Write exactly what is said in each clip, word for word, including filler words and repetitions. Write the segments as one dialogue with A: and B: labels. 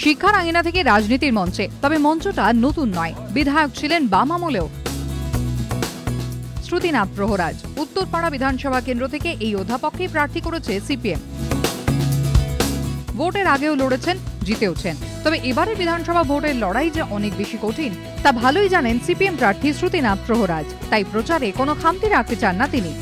A: শিক্ষার আঙিনা থেকে রাজনীতির মঞ্চে, তবে মঞ্চটা নতুন নয়। বিধায়ক ছিলেন বাম আমলেও। শ্রুতিনাথ প্রহরাজ উত্তরপাড়া বিধানসভা কেন্দ্র থেকে এই অধ্যাপককেই প্রার্থী করেছে সিপিএম। ভোটের আগেও লড়েছেন, জিতেওছেন। তবে এবারের বিধানসভা ভোটের লড়াই যে অনেক বেশি কঠিন তা ভালোই জানেন সিপিএম প্রার্থী শ্রুতিনাথ প্রহরাজ। তাই প্রচারে কোনো খামতি রাখতে চান না তিনি।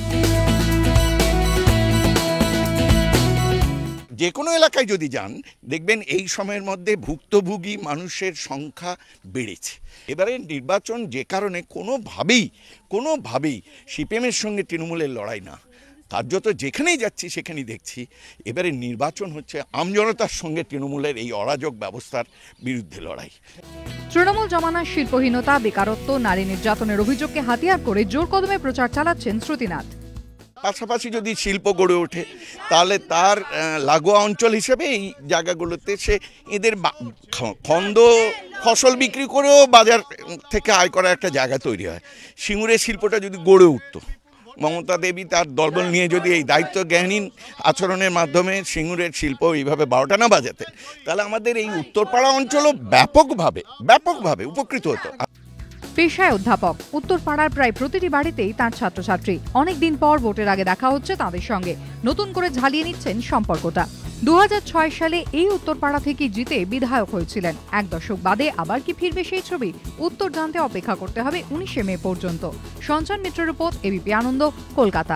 B: যে কোনো এলাকায় যদি যান দেখবেন এই সময়ের মধ্যে ভুক্তভোগী মানুষের সংখ্যা বেড়েছে। এবারে নির্বাচন যে কারণে কোনোভাবেই কোনোভাবেই সিপিএমের সঙ্গে তৃণমূলের লড়াই না, কার্যত যেখানেই যাচ্ছি সেখানেই দেখছি এবারে নির্বাচন হচ্ছে আমজনতার সঙ্গে তৃণমূলের এই অরাজক ব্যবস্থার বিরুদ্ধে লড়াই।
A: তৃণমূল জমানার শিল্পহীনতা, বেকারত্ব, নারী নির্যাতনের অভিযোগকে হাতিয়ার করে জোর কদমে প্রচার চালাচ্ছেন শ্রুতিনাথ।
B: পাশাপাশি যদি শিল্প গড়ে ওঠে তাহলে তার লাগোয়া অঞ্চল হিসেবে এই জায়গাগুলোতে সে এদের খন্দ ফসল বিক্রি করেও বাজার থেকে আয় করার একটা জায়গা তৈরি হয়। সিঙ্গুরের শিল্পটা যদি গড়ে উঠত, মমতা দেবী তার দলবল নিয়ে যদি এই দায়িত্ব জ্ঞানহীন আচরণের মাধ্যমে সিঙ্গুরের শিল্প এইভাবে বারোটা না বাজাতেন, তাহলে আমাদের এই উত্তরপাড়া অঞ্চলও ব্যাপকভাবে ব্যাপকভাবে উপকৃত হতো।
A: পেশায় অধ্যাপক, উত্তরপাড়ার প্রায় প্রতিটি বাড়িতেই তার ছাত্রছাত্রী। অনেকদিন পর ভোটের আগে দেখা হচ্ছে তাদের সঙ্গে, নতুন করে ঝালিয়ে নিচ্ছেন সম্পর্কটা। দু হাজার ছয় সালে এই উত্তরপাড়া থেকে জিতে বিধায়ক হয়েছিলেন। এক দশক বাদে আবার কি ফিরবে সেই ছবি? উত্তর জানতে অপেক্ষা করতে হবে উনিশে মে পর্যন্ত। সঞ্চার মিত্রের রিপোর্ট, এবিপি আনন্দ, কলকাতা।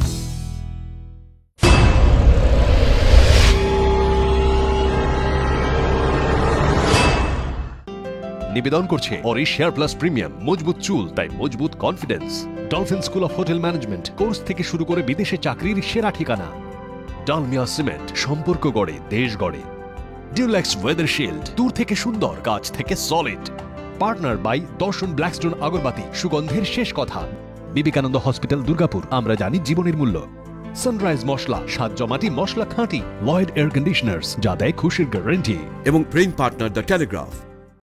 C: নিবেদন করছে অরিশ হেয়ার প্লাস প্রিমিয়াম। মজবুত চুল তাই মজবুত confidence. Dolphin school of hotel management course থেকে শুরু করে বিদেশে চাকরির সেরা ঠিকানা। ডালমিয়া সিমেন্ট, সম্পর্ক গড়ে দেশ গড়ে। ডিউলেক্স ওয়েদার শিল্ড, দূর থেকে সুন্দর, কাছ থেকে solid. Partner by Darshan Blackstone agarbatti, সুগন্ধের শেষ কথা। বিবেকানন্দ হসপিটাল, দুর্গাপুর, আমরা জানি জীবনের মূল্য। সানরাইজ মশলা, স্বাদ জমাটি মশলা খাঁটি। লয়েড এয়ার কন্ডিশনার্স, যা দেয় খুশির গ্যারান্টি।
D: এবং প্রেইং পার্টনার দ্য টেলিগ্রাফ।